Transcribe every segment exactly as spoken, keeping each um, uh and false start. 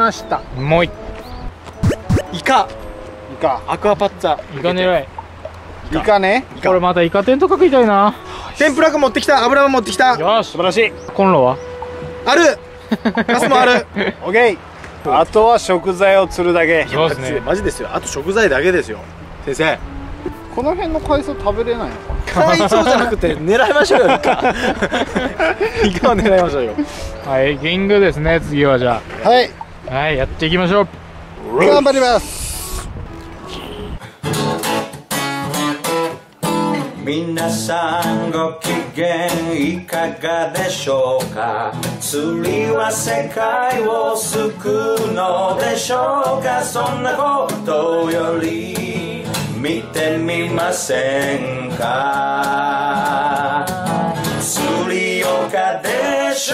ました。 もういイカイカアクアパッツァ。 イカ狙い。 イカね。 これまたイカ天とか食いたいな。 天ぷら粉持ってきた。油も持ってきた。 よし、 素晴らしい。 コンロはある。ガスもある。オッケー。あとは食材を釣るだけ。 そうですね。 マジですよ。あと食材だけですよ。先生。この辺の海藻食べれないのかな。海藻じゃなくて狙いましょうよ。イカ。イカを狙いましょうよ。 はい、キングですね。次はじゃあ。はい。 はい、やっていきましょう。 頑張ります。 皆さんご機嫌いかがでしょうか。釣りは世界を救うのでしょうか。そんなことより見てみませんか。釣り岡でしょ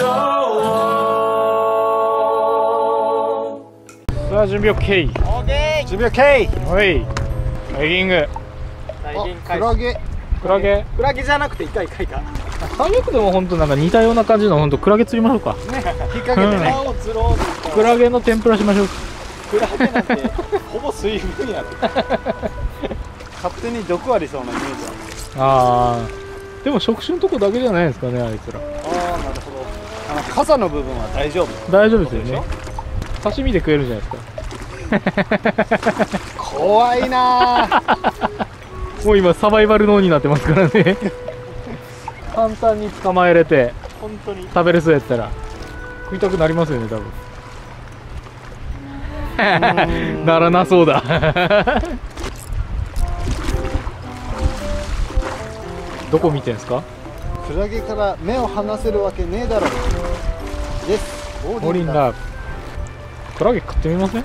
う。さあ準備 OK。 準備 OK。 はいはい、キング。 クラゲクラゲクラゲじゃなくてイカイカイカ。 最悪でも本当なんか似たような感じの本当クラゲ釣りましょうか。 ね、引っ掛けてね。 クラゲの天ぷらしましょう。 クラゲなんてほぼ水分やろ。勝手に毒ありそうなイメージある。 ああ、でも触手のとこだけじゃないですかね、あいつら。 ああ、なるほど。あの傘の部分は大丈夫。 大丈夫ですよね。刺身で食えるじゃないですか。 怖いなー。 もう今サバイバル脳になってますからね。簡単に捕まえれて本当に食べれそうやったら食いたくなりますよね、多分。ならなそうだ。どこ見てんすか。 クラゲから目を離せるわけねえだろ。です。 オーリンラー。クラゲ食ってみません。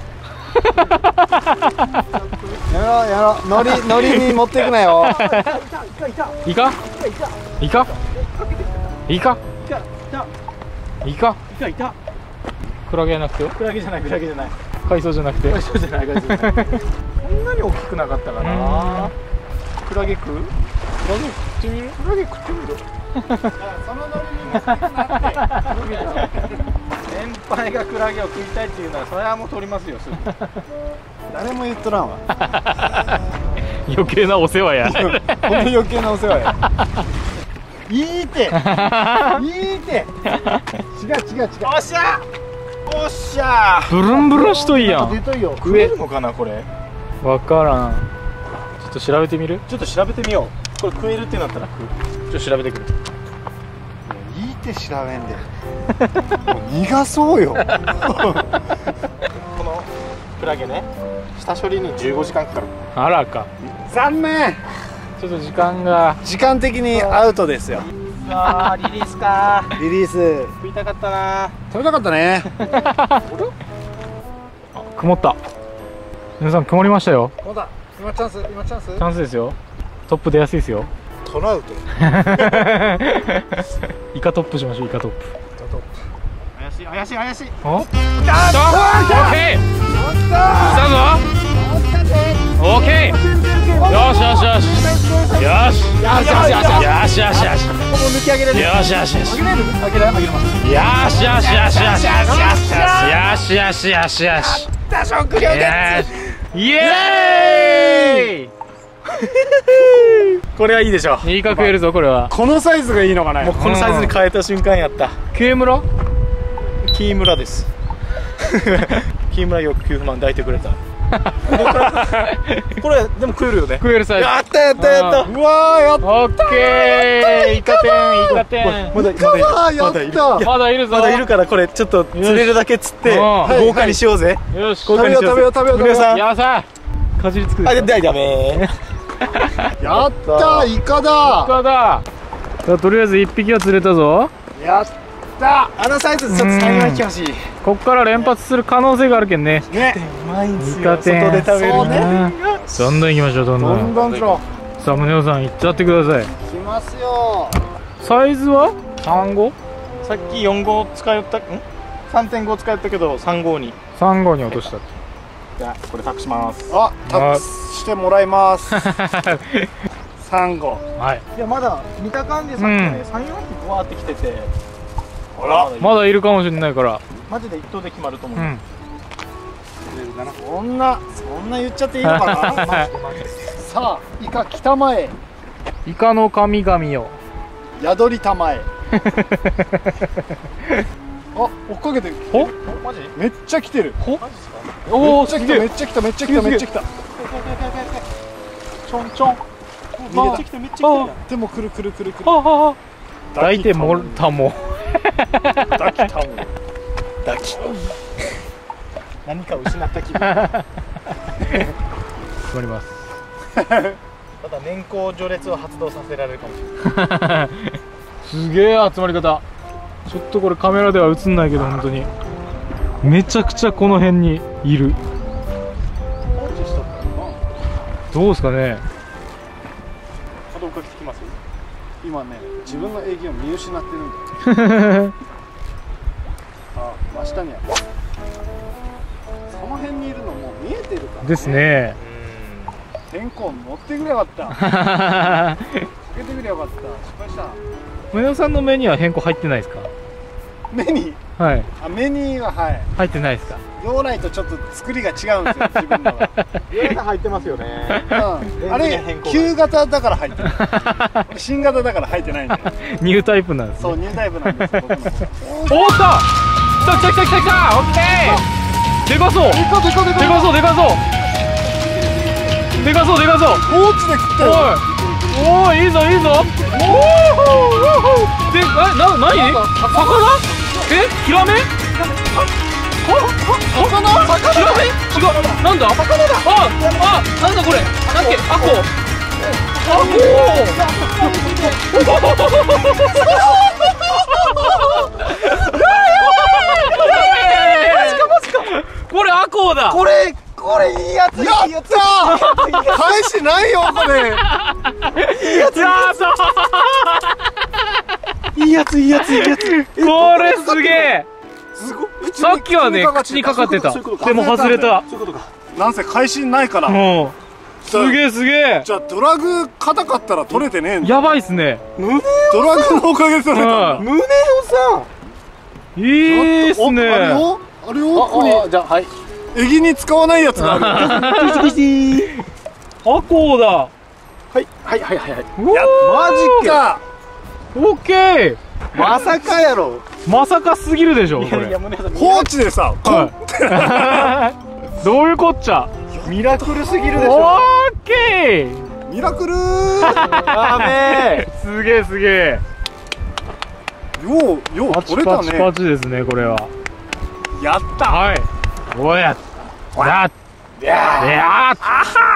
やめろやめろ。のりのりに持っていくなよ。 イカイカイカイカイカ。クラゲじゃなくて。 クラゲじゃないクラゲじゃない。 海藻じゃなくて。 海藻じゃない海藻じゃない。こんなに大きくなかったかな。クラゲ食う？ クラゲ食ってみる？ クラゲ食ってみる。そののりに持っていくなって。先輩がクラゲを食いたいっていうのはそれはもう取りますよ。すぐ。誰も言っとらんわ。 余計なお世話や。 本当余計なお世話や。いいって。いいって。違う違う違う。おっしゃ。おっしゃ。 ブルンブルンしといいやん。 出といよ。食えるのかなこれ。 わからん。ちょっと調べてみる？ ちょっと調べてみよう。これ食えるってなったら食う。 ちょっと調べてくる。 いいって調べんで。もう逃がそうよ。このクラゲね、下処理にじゅうごじかんかかる。 あらか。 残念。 ちょっと時間が時間的にアウトですよ。ああ、リリースか。リリース。食いたかったな。食べたかったね。 あ、曇った。皆さん曇りましたよ。 まだ今チャンス、今チャンス。チャンスですよ。トップ出やすいですよ。 トラウト。 イカトップしましょう。イカトップ。 怪しい怪しい怪しい。 お？来た！オッケー。来たぞ。オッケー。よしよしよし。よし。よしよしよしよしよしよし。 ここ抜き上げれる。 よしよしよし。 上げれる？上げれ上げれます。 よしよしよしよしよしよしよしよしよし。 食料ゲッツ。 イエーイ。 これはいいでしょう。 いいか食えるぞこれは。 このサイズがいいのかな。もうこのサイズに変えた瞬間やった。 ケイムラ？ キームラです。キームラよくきゅうまん抱いてくれた。これでも食えるよね。 食えるサイズ。 やったやったやった。うわーやった。 オッケー。イカ天イカ天。 まだまだいる。 まだいるぞ。 まだいるからこれちょっと釣れるだけ釣って豪華にしようぜ。 よし。 豪華にしよう。食べよう食べよう食べよう。皆さん。 やさ。かじりつく。 あ、だいダメ。やったー、イカだ。 イカだ。さあとりあえず一匹は釣れたぞ。 やった。あのサイズちょっとさんよんひき欲しい。 こっから連発する可能性があるけんね。 ね。うまいんすよ。 イカ天。 外で食べるね。 どんどん行きましょう。どんどん。 どんどん釣ろう。さあ宗男さん行っちゃってください。 来ますよ。 サイズはさん号？ さっきよん号使いよったん？さんてんご 使いよったけどさん号に。 さん号に落とした。 じゃあこれ託します。あ、託してもらいます。さん号。はい。いやまだ見た感じさっきねさんよんひきわーってきてて。ほら。 まだいるかもしれないから。 マジで一投で決まると思う。うん。 だな。そんなそんな言っちゃっていいのかな。マジでマジで。さあイカ北前、 イカの神々よ宿りたまえ。あ、追っかけてる。 ほマジめっちゃ来てる。 ほマジですか。 おお、 めっちゃ来ためっちゃ来ためっちゃ来ためっちゃ来た。ちょんちょん。めっちゃ来ためっちゃ来た。でも来る来る来る来る。 抱いてもたも。 抱きたも。抱き。何か失った気分。 頑張ります。 また年功序列を発動させられるかもしれない。 すげえ集まり方。ちょっとこれカメラでは映んないけど本当にめちゃくちゃこの辺にいる。 放置しとったらな。 どうですかね。 また追っかけてきます。今ね、自分の営業を見失ってるんだよ。あ、真下にある。その辺にいるのもう見えてるから、ね。 ですね。 天候乗ってくれよかった。かけてくれよかった。失敗した。 宗男さんの目には変更入ってないですか。 目に。 はい。 あ、目にははい。 入ってないですか。 用来とちょっと作りが違うんですよ。自分のは。用来入ってますよね。うん。あれ旧型だから入ってる。新型だから入ってないんだよ。 ニュータイプなんです、ね。 そう、ニュータイプなんです。僕の。 おー、来た。来た来た来た来た。オッケー。でかそう。でかそうでかそうでかそう。でかそうでかそう。 高知で食ったよ。 おお、いいぞいいぞ。おお。で、え、な、なに？魚？え、ヒラメ？ 魚？ ヒラメ？違う。なんだ？魚だ。あ、あ、なんだこれ？なんだっけ？アコ。アコ。これアコだ。 これ。これいいやつ。やったー。返してないよこれ。いいやつ。いいやついいやついいやつ。 これすげえ。さっきはね口にかかってた。でも外れた。 なんせ返しないから。 もうすげえすげえ。 じゃあドラグ硬かったら取れてねえんだ。 やばいっすね。 ドラグのおかげで取れた。胸をさ。 いいっすね。 あれをあれをここに。じゃあはい。エギに使わないやつがある。 アコウだ。 はいはいはいはいはい。 や、 マジか。 オッケー。 まさかやろ。 まさかすぎるでしょ。これ。 放置でさ。 どういうこっちゃ。 ミラクルすぎるでしょ。 オッケー。 ミラクルー。やべえ。 すげえすげえ。 ようよう取れたね。 パチパチですねこれは。 やった。 はい。おや。おや。やややった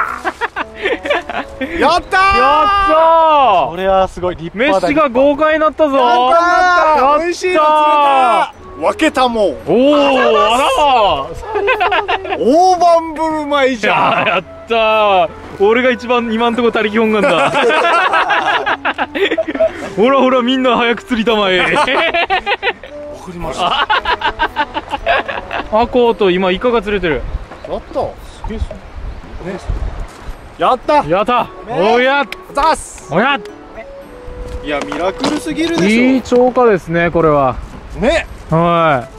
ー。 やったー。 これはすごい立派だ。 飯が豪快になったぞ。 やったー。美味しいの釣れた。分けたもん。 おお、あら。 大盤振る舞いじゃん。 やったー。俺が一番今んとこ他力本願だ。ほらほらみんな早く釣りたまえ。 送りました。 アコウと今イカが釣れてる。 やった。すげえっすね。やった。 やった。おや。 ざっす。 おや。 いやミラクルすぎるでしょ。 いい超過ですねこれは。 ね。 はい。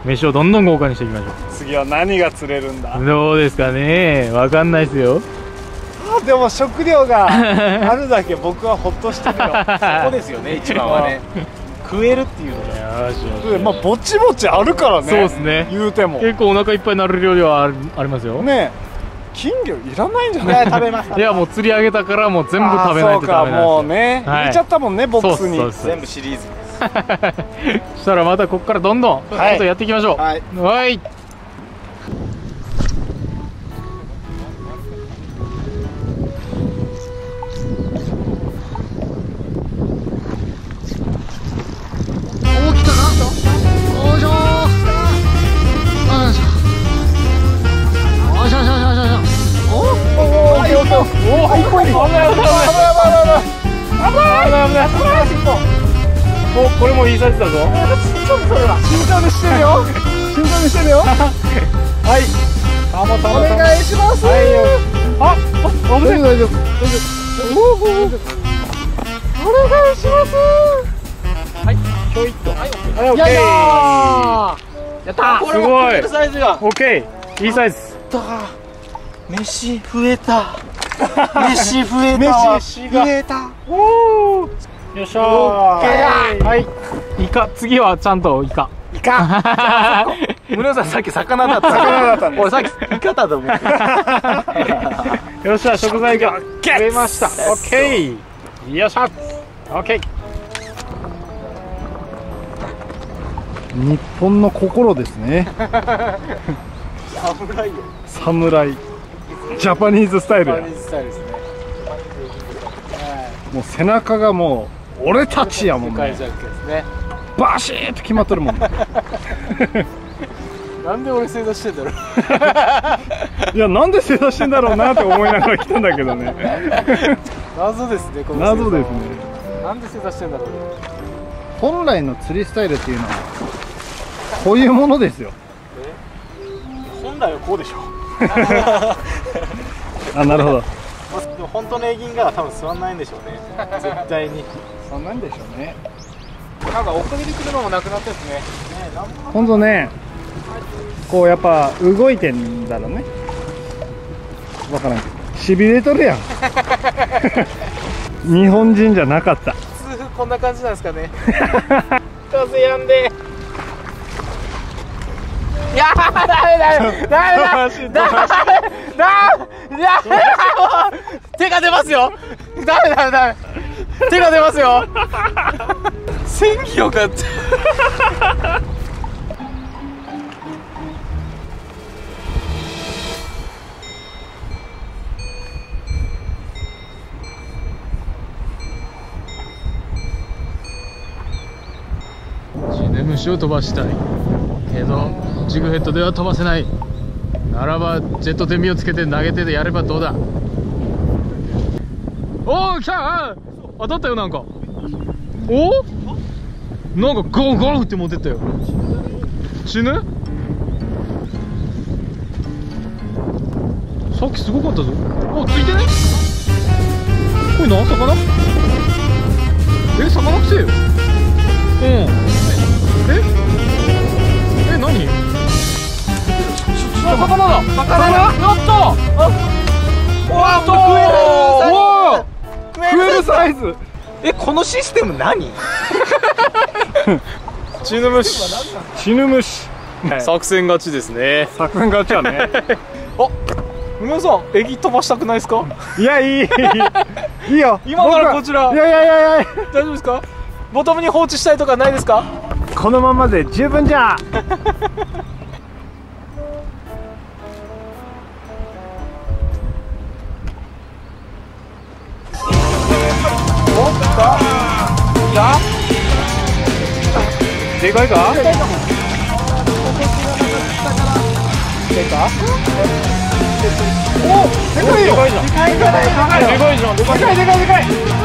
飯をどんどん豪華にしていきましょう。 次は何が釣れるんだ。 どうですかね。わかんないですよ。 あ、でも食料があるだけ僕はほっとしてるよ。そこですよね一番はね。食えるっていうのが。 よしよし。 まあぼちぼちあるからね。 そうですね。 言うても。 結構お腹いっぱいになる量ではありますよ。 ね。金魚いらないんじゃない？食べます。 いやもう釣り上げたからもう全部食べないとダメなんですよ。 もうね。入れちゃったもんねボックスに。 全部シリーズ。 そしたらまたここからどんどんちょっとやっていきましょう。 はい。 はい。お、これもいいサイズだぞ。 慎重にしてるよ。慎重にしてるよ。はい。 たまたま。 お願いします。 はいよ。あ、あ、危ない。 大丈夫。大丈夫。お願いします。 はい。ひょいっと。はい、オッケー。 やったー。 やったー。すごい。オッケー。いいサイズ。 った飯増えた飯増えたわ飯が増えたおお、よっしゃー。 オッケーだはい。イカ、次はちゃんとイカ。 イカ村さんさっき魚だった魚だったんで俺さっきイカだと思ってよっしゃ、食材が増えました。オッケー。よっしゃ。オッケー。 日本の心ですね侍よ。 侍ジャパニーズスタイルやジャパニーズスタイルですね。 もう背中がもう俺たちやもんね世界ジャックですね。 バシーッと決まっとるもんねなんで俺正座してんだろう。 いやなんで正座してんだろうなって思いながら来たんだけどね謎ですね。この謎ですね。 なんで正座してんだろう。 本来の釣りスタイルっていうのはこういうものですよ。 本来はこうでしょ。 あ、なるほど。 でも本当のエギンが多分座んないんでしょうね。絶対に。 そんなんでしょうね。 なんか奥にできるのもなくなってですね。 ほんとね、こうやっぱ動いてんだろうね。わからんけどしびれとるやん日本人じゃなかった。 普通こんな感じなんですかね。風やんで。いやー、ダメダメダメダメダメダメダメ手が出ますよ。ダメダメダメ手が出ますよ。戦技よかった。 ジネムシを飛ばしたいけどジグヘッドでは飛ばせないならばジェットテミをつけて投げてでやればどうだ。おお、来た。当たったよ。なんかおなんかゴーゴーって持ってったよ。死ぬ。さっきすごかったぞ。お、ついてね。これな、魚。え、魚くせえよ。うん。ええ、何？あ、魚だ。魚？やった。 わっとおお、 食えるサイズ。 ズ。 え、このシステム何？チヌムシ。 チヌムシ。 作戦勝ちですね。 作戦勝ちはね。 あ、皆さんエギ飛ばしたくないですか？ いや、いい。いいよ。 今からこちら。 いやいやいやいや。 大丈夫ですか？ボトムに放置したいとかないですか？ このままで十分じゃ。 でかいか？ でかいか？ お、でかいよ。 でかいじゃん。 でかいでかいでかいでかいじゃん。でかいでかいでかいでかい。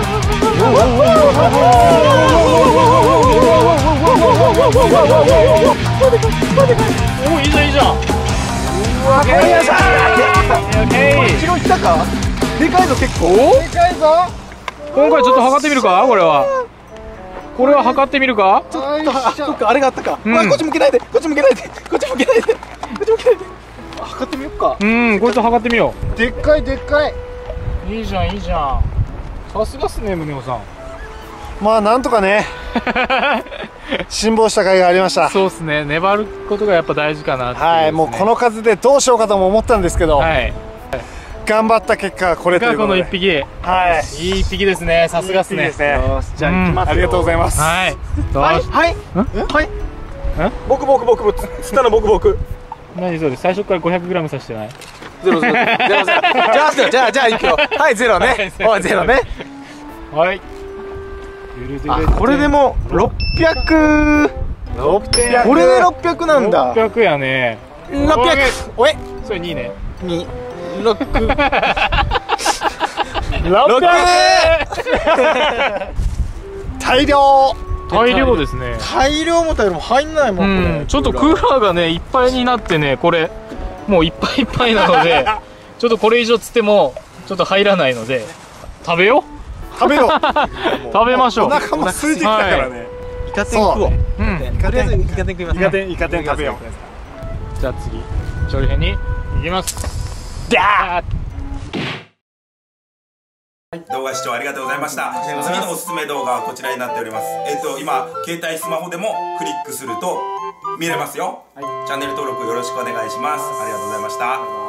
おお、いいじゃんいいじゃん。 わかりやしたオッケー。 後ろ来たか？でかいぞ結構。 でかいぞ。 今回ちょっと測ってみるか？これはこれは測ってみるか？ ちょっと、あ、そっか、あれがあったか。 うんあ、こっち向けないで、こっち向けないで、こっち向けないで、こっち向けないで。あ、測ってみようか。 うん、こいつ測ってみよでっかいでっかい。 う。いいじゃんいいじゃん。さすがっすね、宗男さん。 まあなんとかね辛抱した甲斐がありました。 そうっすね、粘ることがやっぱ大事かなっていうですね。 はい、もうこの数でどうしようかとも思ったんですけど、 はい。 頑張った結果これというこのことで、 一匹、 はい、 いい一匹ですね。さすがっすね。 いいですね。 よし、じゃあ行きますよ。 ありがとうございます。 はい。どうはい、 しはい、はい。僕僕僕僕、つったの僕僕。 何それ、最初から ごひゃくグラム 刺してない？ ゼロゼロゼロゼロ。じゃあじゃあじゃあ行くよ。はいゼロね。おいゼロね。 はい。 あ、これでもろっぴゃく。 ろっぴゃく。 これでろっぴゃくなんだ。 ろっぴゃくやね。 ろっぴゃく。おえ。 それにね。 に。ろく。 ろっぴゃ大量。 く。大量ですね。 大量もたよりも入んないもんこれ。 うん、ちょっとクーラーがねいっぱいになってね、これもういっぱいいっぱいなのでちょっとこれ以上つってもちょっと入らないので食べよう。 食べろ。 食べましょう。 お腹も空いてきたからね。 イカ天食おう。 うん。 とりあえずイカ天食います。 イカ天イカ天食べよう。 じゃあ次調理編にいきます。じゃあ動画視聴ありがとうございました。次のおすすめ動画はこちらになっております。えっと今携帯スマホでもクリックすると見れますよ。チャンネル登録よろしくお願いします。ありがとうございました。